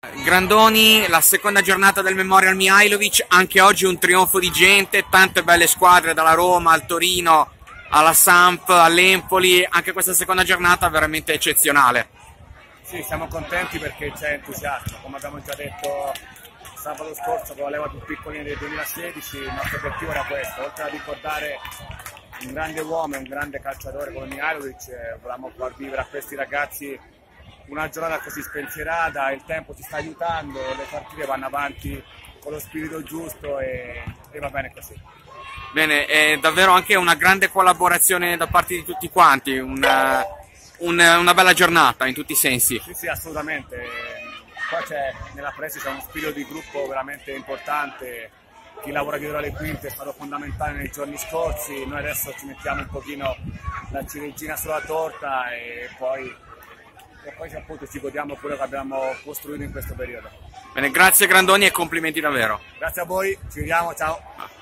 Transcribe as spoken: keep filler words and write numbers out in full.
Grandoni, la seconda giornata del Memorial Mihajlovic, anche oggi un trionfo di gente, tante belle squadre dalla Roma al Torino, alla Samp, all'Empoli, anche questa seconda giornata veramente eccezionale. Sì, siamo contenti perché c'è entusiasmo, come abbiamo già detto sabato scorso con la leva più piccolina del duemilasedici, il nostro obiettivo era questo, oltre a ricordare un grande uomo e un grande calciatore come Mihajlovic, eh, volevamo far vivere a questi ragazzi una giornata così spensierata, il tempo ci sta aiutando, le partite vanno avanti con lo spirito giusto e, e va bene così. Bene, è davvero anche una grande collaborazione da parte di tutti quanti, una, un, una bella giornata in tutti i sensi. Sì, sì, assolutamente. Qua c'è, nella Presi c'è uno spirito di gruppo veramente importante, chi lavora dietro le quinte è stato fondamentale nei giorni scorsi, noi adesso ci mettiamo un pochino la ciliegina sulla torta e poi... e poi appunto ci godiamo quello che abbiamo costruito in questo periodo. Bene, grazie Grandoni e complimenti davvero. Grazie a voi, ci vediamo, ciao!